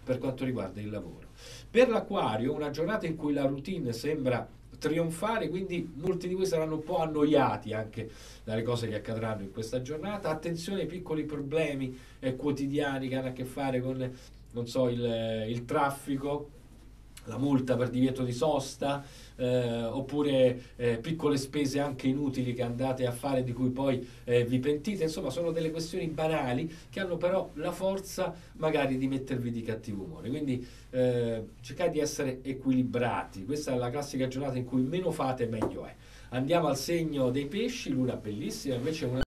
per quanto riguarda il lavoro. Per l'Acquario, una giornata in cui la routine sembra trionfare, quindi molti di voi saranno un po' annoiati anche dalle cose che accadranno in questa giornata. Attenzione ai piccoli problemi quotidiani che hanno a che fare con, non so, il traffico, la multa per divieto di sosta, oppure piccole spese anche inutili che andate a fare di cui poi vi pentite. Insomma, sono delle questioni banali che hanno però la forza magari di mettervi di cattivo umore. Quindi cercate di essere equilibrati. Questa è la classica giornata in cui meno fate meglio è. Andiamo al segno dei pesci, luna bellissima, invece una